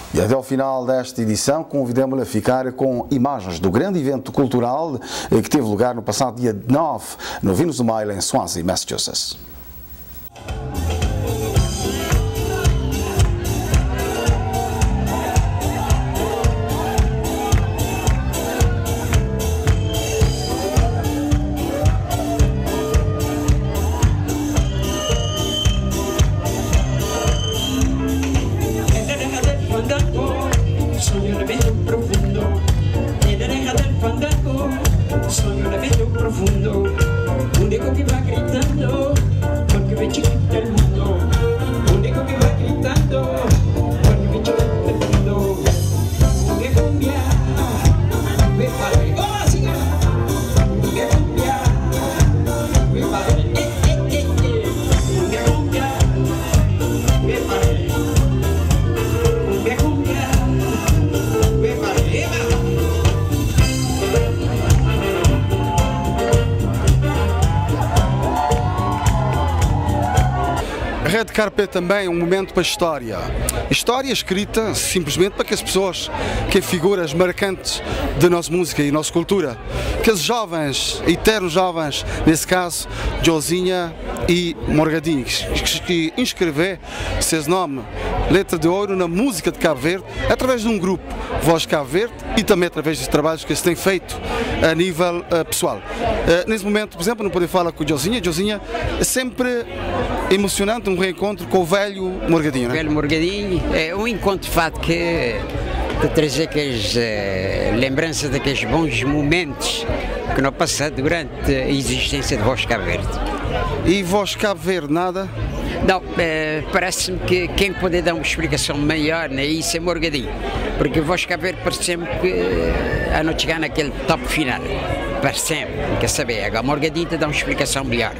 E até ao final desta edição, convidamos-lhe a ficar com imagens do grande evento cultural que teve lugar no passado dia 9, no Venus do Mile, em Swansea, Massachusetts. Red Carpet também é um momento para a história. História escrita simplesmente para que as pessoas, que figuras marcantes da nossa música e nossa cultura, que os jovens, eternos jovens, nesse caso, Josinha e Morgadinho, que inscrever seus nomes, letra de ouro, na música de Cabo Verde, através de um grupo, Voz Cabo Verde, e também através dos trabalhos que se tem feito a nível pessoal. Nesse momento, por exemplo, não poder falar com o Josinha. Josinha é sempre emocionante, um reencontro com o velho Morgadinho, não é? O velho Morgadinho é um encontro de fato que traz aquelas lembranças daqueles bons momentos que nós passamos durante a existência de Voz Cabo Verde. E Voz Cabo Verde, nada? Não, parece-me que quem pode dar uma explicação maior nisso é Morgadinho, porque Voz Cabo Verde parece-me que a não chegar naquele top final. Parece-me, quer saber, agora Morgadinho te dá uma explicação melhor.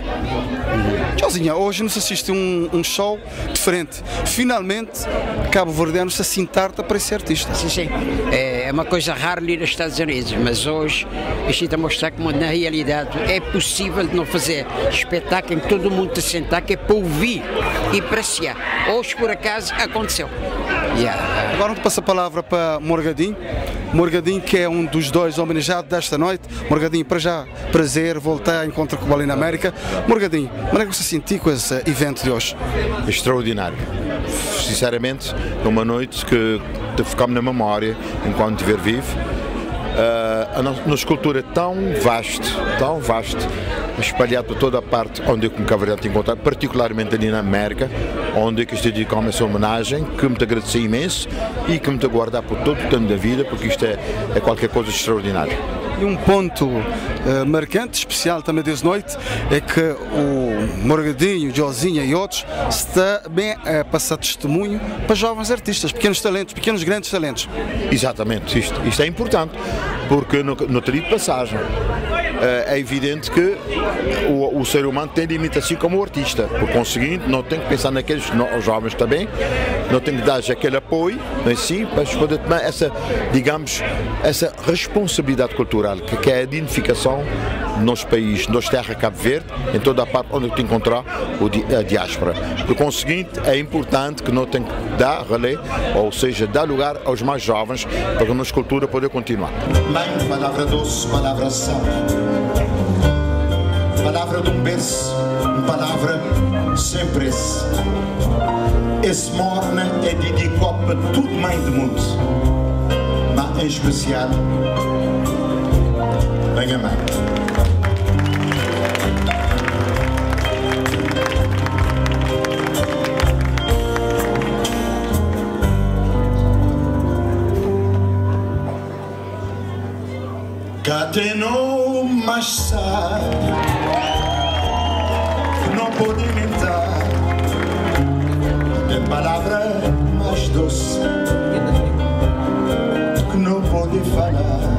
Josinha, hoje nos assiste um show diferente. Finalmente, Cabo Verdeano se assintar-te para esse artista. Sim, sim. É uma coisa rara ali nos Estados Unidos, mas hoje isto está a mostrar que na realidade é possível de não fazer espetáculo em que todo mundo se sentar, que é para ouvir e apreciar. Hoje, por acaso, aconteceu. Yeah. Agora não passa a palavra para Morgadinho. Morgadinho, que é um dos dois homenageados desta noite. Morgadinho, para já, prazer, voltar a encontrar com o Bola na América. Morgadinho, como é que você sentiu com esse evento de hoje? Extraordinário. Sinceramente, é uma noite que ficamos na memória enquanto estiver vivo. A nossa cultura é tão vasta, espalhado por toda a parte onde eu, como Cabo Verde, encontrar, particularmente ali na América, onde eu estou dedicando essa homenagem, que me agradeci imenso e que me a guardar por todo o tempo da vida, porque isto é qualquer coisa de extraordinário. E um ponto marcante, especial também dessa noite, é que o Morgadinho, Josinha e outros está bem a passar testemunho para jovens artistas, pequenos talentos, pequenos grandes talentos. Exatamente, isto é importante, porque no teria de passagem é evidente que o ser humano tem limitação como o artista, por conseguinte não tem que pensar naqueles jovens também, não tem que dar aquele apoio, mas sim, para poder tomar essa, digamos, essa responsabilidade cultural, que é a identificação nos países, nos terras Cabo Verde, em toda a parte onde te encontrar a diáspora. Por conseguinte, é importante que não tem que dar relé, ou seja, dar lugar aos mais jovens, para que a nossa cultura poder continuar. Mãe, palavra doce, palavra sal, palavra de um berço, uma palavra sem preço. Esse morna é dedicado para tudo mãe do mundo, mas em especial, venha mãe. Catenou, mas sabe que não pode mentar. Tem palavra mais doce que não pode falar.